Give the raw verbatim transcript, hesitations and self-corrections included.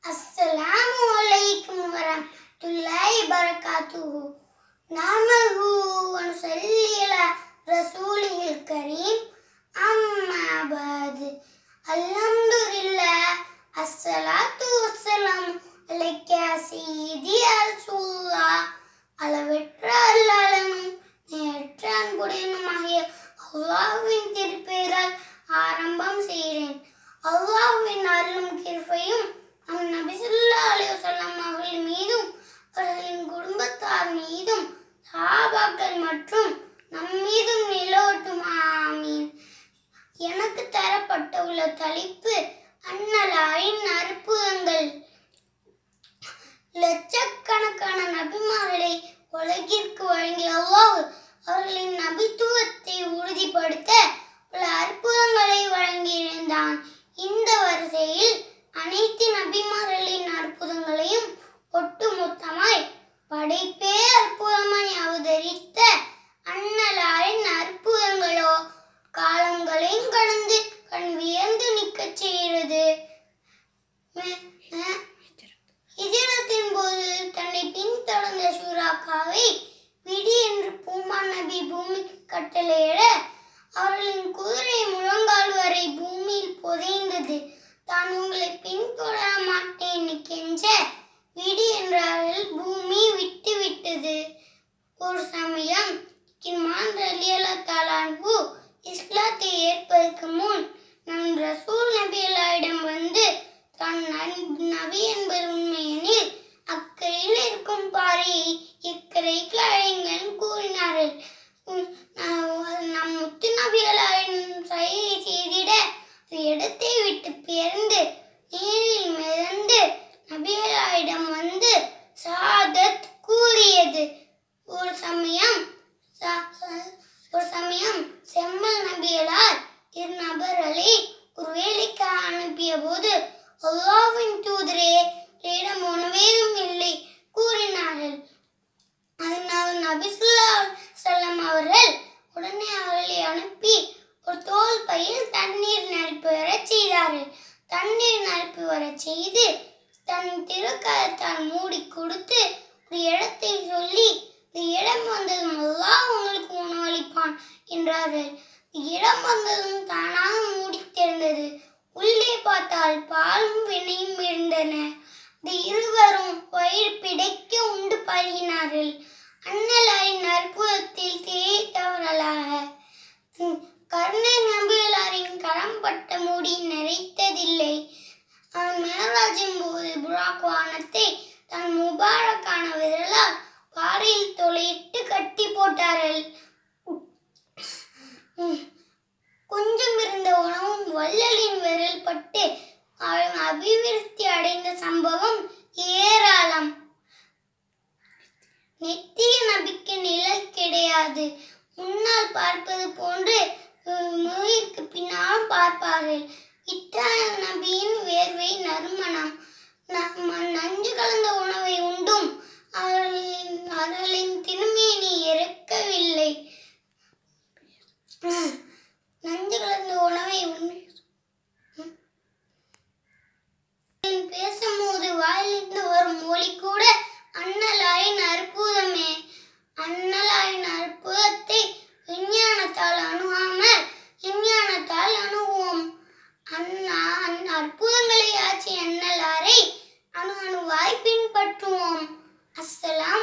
अस्सलामु अलैकुम वरहमतुल्लाहि वबरकातुहू। नहमदुहू व नुसल्ली अला रसूलिहिल करीम। अम्मा बाद। अल्हम्दुलिल्लाह अस्सलातु वस्सलामु अलैका सय्यिदी யா ரசூலுல்லாஹ்। அளவற்ற அல்லாஹ்வும் நேரற்ற அன்புடையவனுமாகிய அல்லாஹ்வின் திருப்பெயரால் ஆரம்பம் செய்கிறேன். அல்லாஹ்வின் அருளும் கிருபையும் நம் நபி ஸல்லல்லாஹு அலைஹி வஸல்லம் அவர்கள் மீதும் அவர்களின் குடும்பத்தார் மீதும் சஹாபாக்கள் மற்றும் நம் மீதும் நிலவட்டும். ஆமீன். எனக்கு தரப்பட்ட உள்ள தலைப்பு அன்னலாரின் அற்புதங்கள். லட்சக்கணக்கான நபிமார்களை உலகிற்கு வழங்கிய அல்லாஹ் அவர்களின் நபித்துவத்தை உறுதிப்படுத்த பல அற்புதங்களை வழங்கியிருந்தான். இந்த வரிசையில் அனைத்து நபிமார்களின் அற்புதங்களையும் ஒட்டுமொத்தமாய் படைப்பே அற்புதமாய் அவதரித்த அன்னலாரின் அற்புதங்களோ காலங்களையும் கடந்து கண் வியந்து நிற்கச் செய்கிறது. ஹிஜ்ரத்தின் போது தன்னை பின்தொடர்ந்த ஷுராக்காவை விடி என்று பூமான் நபி பூமிக்கு கட்டளையிட அவர்களின் குதிரை முழங்கால் வரை பூமியில் புதைந்தது. தான் உங்களை பின்தொடர மாட்டேன் கெஞ்ச விடி என்றார்கள். பூமி விட்டு விட்டது. ஒரு சமயம் கிமான் ரலியல்லாஹு தஆலா அன்ஹு இஸ்லாத்தை ஏற்பதற்கு முன் நம் ரசூல் நபியிடம் வந்து தான் நபி என்பது உண்மையெனில் அக்கறையில் இருக்கும் பாறையை இக்கரைக்கு அழைங்கள் கூறினார்கள். நம் முத்து நபிகளின் சைகை செய்திட இடத்தை விட்டு பெயர்ந்து நீரில் மிதந்து நபிகளிடம் வந்து ஷஹாதத் கூறியது. ஒரு சமயம் ஒரு சமயம் செம்மல் நபிகளார் இரு நபர்களை ஒரு வேலைக்கு அனுப்பிய போது அல்லாஹ்வின் தூதரே இடம் உணவேதும் இல்லை கூறினார்கள். அதனால் நபி ஸல்லல்லாஹு அலைஹி வஸல்லம் அவர்கள் உடனே அவர்களை அனுப்பி ஒரு தோல் பையில் தண்ணீர் நிரப்பி வரச் செய்தார்கள். தண்ணீர் நிரப்பி வரச் செய்து தன் திருக்கரத்தால் மூடி கொடுத்து ஒரு இடத்தை சொல்லி இந்த இடம் வந்ததும் அல்லாஹ் உங்களுக்கு உணவளிப்பான் என்றார்கள். இடம் வந்ததும் தானாக மூடி திறந்தது. உள்ளே பார்த்தால் பாலும் வெண்ணையும் இருந்தன. இந்த இருவரும் வயிறு பிடைக்க உண்டு பருகினார்கள். அன்னலாரின் அற்புதத்தில் திகைத்தவர்களாக கர்ண நபிகளாரின் கரம் பட்ட மூடி நிறைத்ததில்லை. மேராஜின் போது புராக் வானத்தை தன் முபாரக்கான விரலால் பாறையில் தொலையிட்டு கட்டி போட்டார்கள். கொஞ்சம் இருந்த உணவும் வள்ளலின் விரல் பட்டு அபிவிருத்தி அடைந்த சம்பவம் ஏராளம். நெத்திய நபிக்கு நிழல் கிடையாது. முன்னால் பார்ப்பது போன்று முகிற்கு பின்னால் பார்ப்பார்கள். இத்தனை நபியின் வேர்வை நறுமணம். நஞ்சு கலந்த உணவை உண்டும் அவர்களின் திருமேனி இறக்கவில்லை. நஞ்சு கலந்த உணவை பேசும்போது வாயிலிருந்து வரும் மொழி கூட அன்னலாரின் அற்புதமே. அன்னலாரின் அற்புதத்தை விஞ்ஞானத்தால் அணுகாமல் விஞ்ஞானத்தால் அணுகுவோம். அண்ணா அற்புதங்களை ஆட்சி அன்னலாரை அணு அணுவாய் பின்பற்றுவோம். அஸ்ஸலாம்.